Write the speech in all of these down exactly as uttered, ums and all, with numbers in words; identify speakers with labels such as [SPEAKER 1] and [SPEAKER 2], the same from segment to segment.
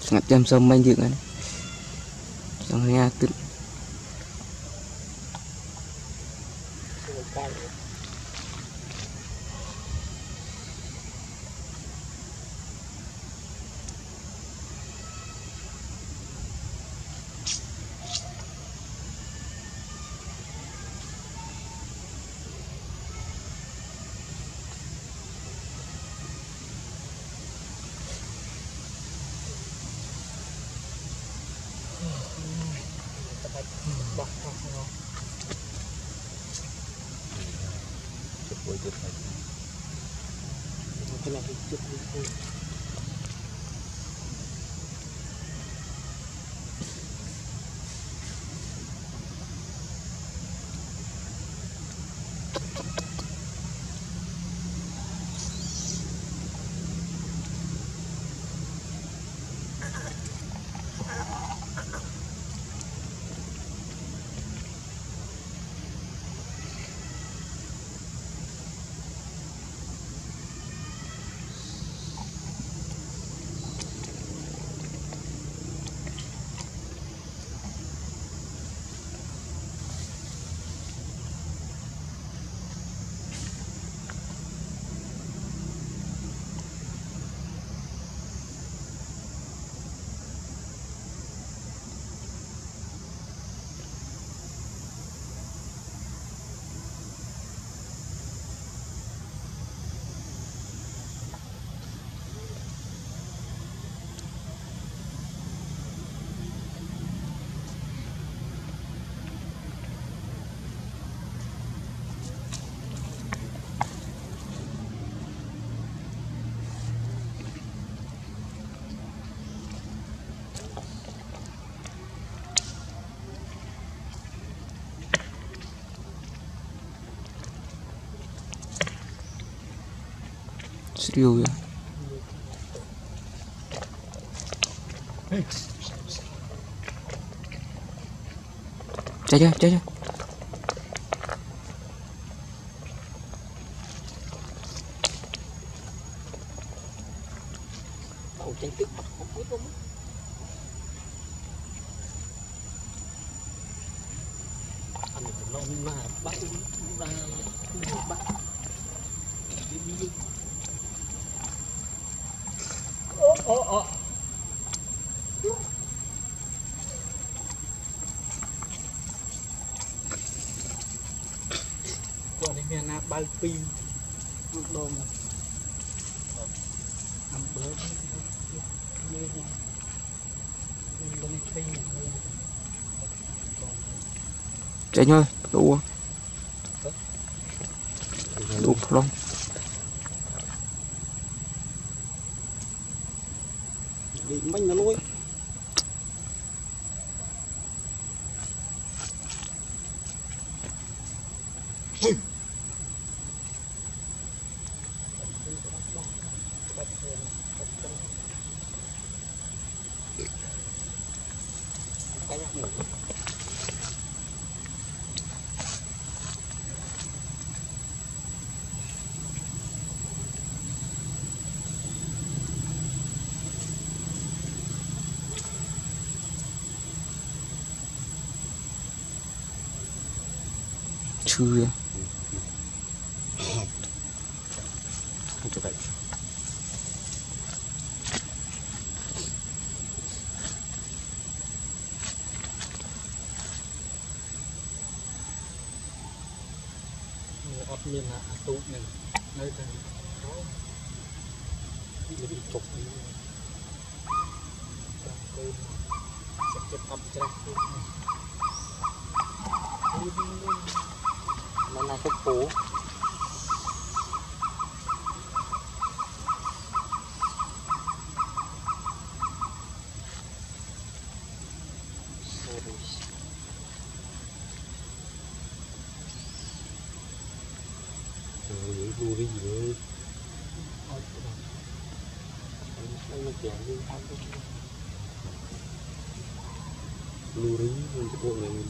[SPEAKER 1] ngặt chăm sông mấy chuyện này xong nghe tức
[SPEAKER 2] bọc bọc nó chụp với chụp này cái này chụp với
[SPEAKER 1] siêu vậy. Chạy chưa, chạy chưa.
[SPEAKER 2] Đầu chạy tức không biết luôn. Anh nó mà bắt ra bắt đi. Ô ô ô. Còn đây miền Nam bao pin nước đông ăn bớt
[SPEAKER 1] chạy thôi đủ đủ không
[SPEAKER 2] đi bánh nó nuôi
[SPEAKER 1] chưa
[SPEAKER 2] ọt miền là tụ này nơi này có bị trục đi cơm sẽ chụp âm tra mà là cái phố rồi lùi gì nữa đây là chuyện đi ăn lùi đi mình cái bộ này mình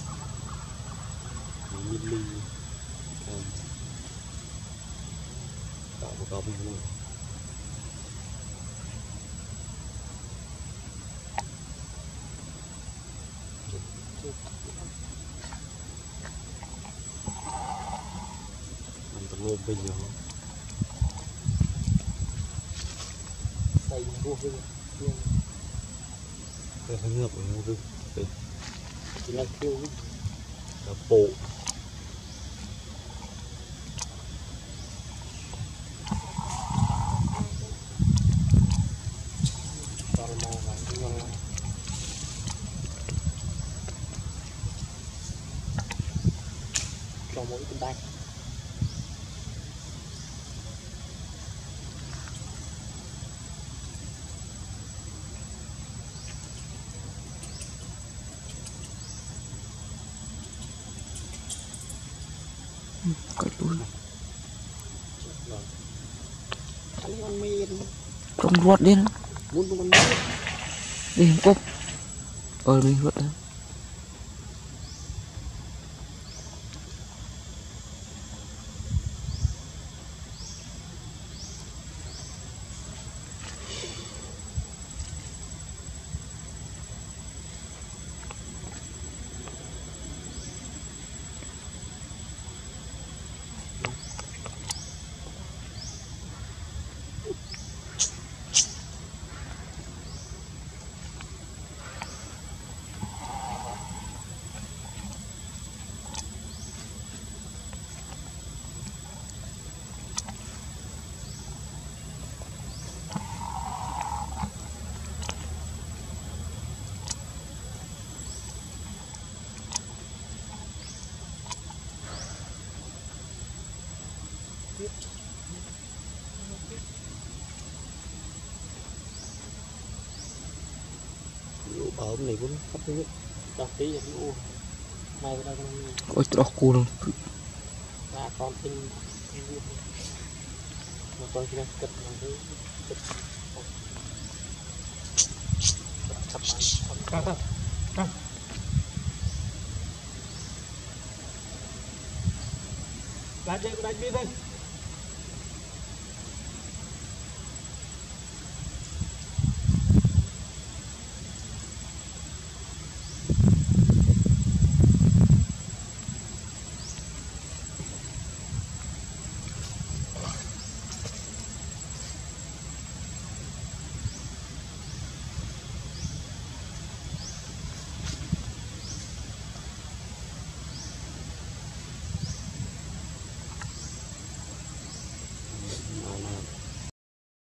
[SPEAKER 2] mình ly tạo một cặp này
[SPEAKER 3] Ồ bây giờ
[SPEAKER 2] xây vô rừng
[SPEAKER 3] cái thằng ngập ở rừng
[SPEAKER 2] chỉ là kêu
[SPEAKER 3] là bộ
[SPEAKER 2] còn màu vàng ngon lắm cho mỗi cái tay
[SPEAKER 1] Coi luôn
[SPEAKER 2] anh con miên
[SPEAKER 1] trong ruột đi nữa
[SPEAKER 2] muốn con miên
[SPEAKER 1] đi không cốc ờ mình ruột đó
[SPEAKER 3] ở này cũng không biết
[SPEAKER 2] đọc tí là cái u mày đây
[SPEAKER 1] ôi trọc cô luôn
[SPEAKER 2] là con tinh mà con kia cật mà cái cật cắt cắt cắt đánh đi đánh đi đây